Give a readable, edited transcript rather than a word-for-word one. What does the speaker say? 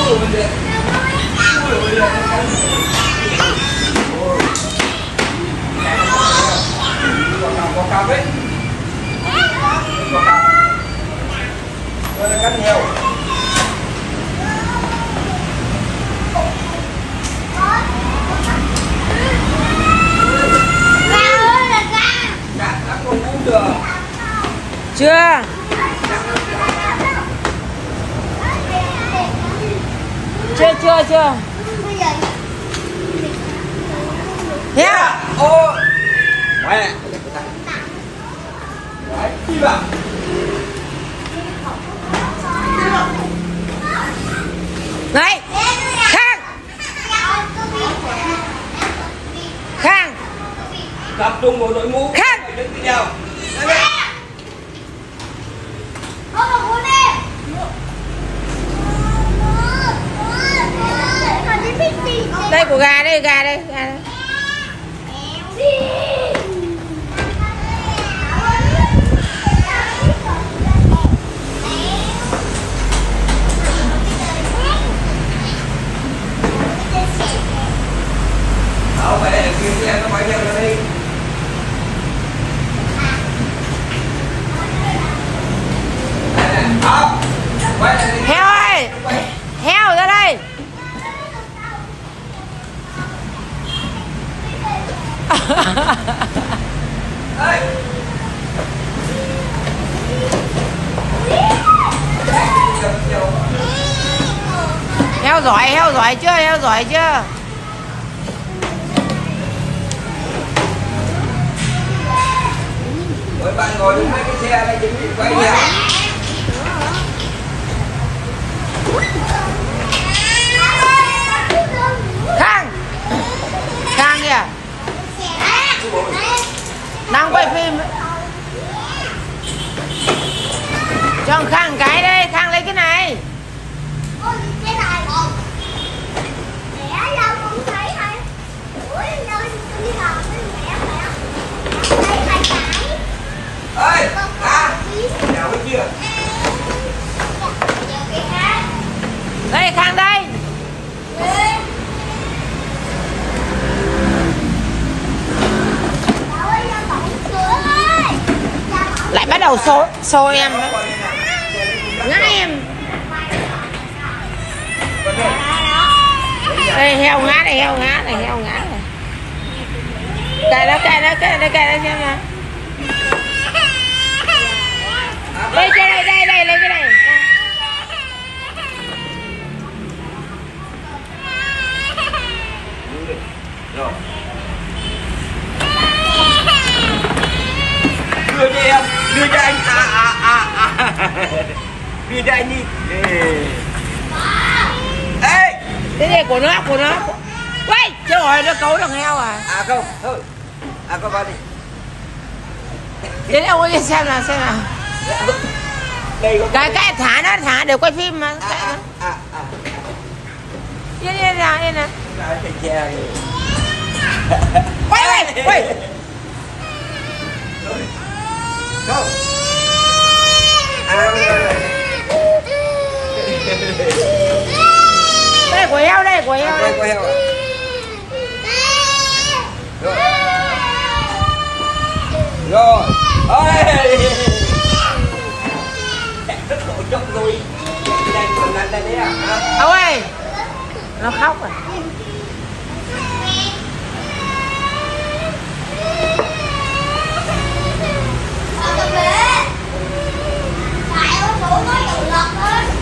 cặp ấy. Có cặp. Đây là cắt nhiều. Đã còn uống chưa? Chưa. Chưa. Heo. Ô. Mẹ. Đấy, đi vào. Này. Khang. Khang. Tập trung vào đội mũ. Khang. Đứng với nhau. Đây của gà đây. Đâu phải là kia xe nó phải theo ra đi. Không. Quay lại đi. Heo ơi. Heo ra đây. Ê. Heo giỏi chưa? Mỗi bạn ngồi đúng mấy cái xe đây chuẩn bị quay nhau. Khang kìa. Đang quay phim. Cho Khang cái đây, Khang lấy cái này. Ê, nào cái kia. Đây Khang đây. Lại bắt đầu xô em đó. Ngã em. Đây heo ngã này. Cài nó xem nào. Đây lấy cái này. Rồi. Đưa cho em, đưa cho anh. Đưa cho anh đi. Ê. Cái này của nó. Quay, chứ rồi nó cấu thằng heo à. À không, thôi. À con vào đi. Đến ông ơi xem nào. Đây có Cái thả đều quay phim mà. Yên nào. Chạy xe đi. Quay. Không. Đây của heo đây. Quay heo. Rồi. Ôi. Rất khổ chốc rồi. Đây còn lăn đây đấy à. Ông ơi. Nó khóc rồi. Tại ơi, nó dụ lật lên.